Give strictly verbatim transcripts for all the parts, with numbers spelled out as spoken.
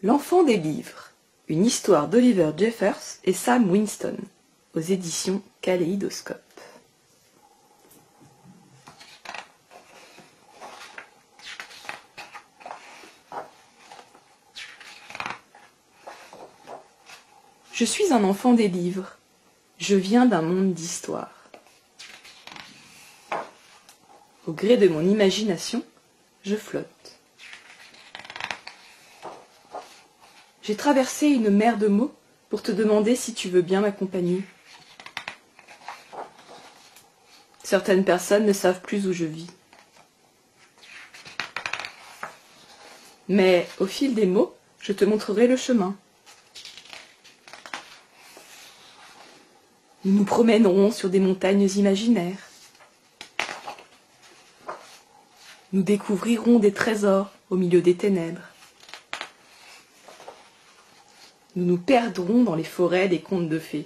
L'enfant des livres, une histoire d'Oliver Jeffers et Sam Winston, aux éditions Kaléidoscope. Je suis un enfant des livres, je viens d'un monde d'histoire. Au gré de mon imagination, je flotte. J'ai traversé une mer de mots pour te demander si tu veux bien m'accompagner. Certaines personnes ne savent plus où je vis. Mais au fil des mots, je te montrerai le chemin. Nous nous promènerons sur des montagnes imaginaires. Nous découvrirons des trésors au milieu des ténèbres. Nous nous perdrons dans les forêts des contes de fées.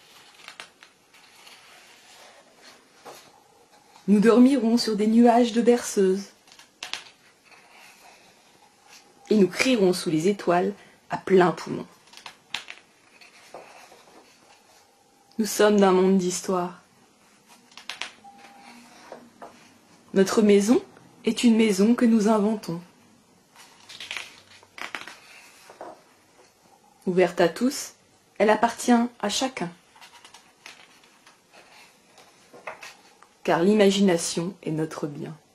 Nous dormirons sur des nuages de berceuses. Et nous crierons sous les étoiles à plein poumon. Nous sommes d'un monde d'histoire. Notre maison est une maison que nous inventons. Ouverte à tous, elle appartient à chacun. Car l'imagination est notre bien.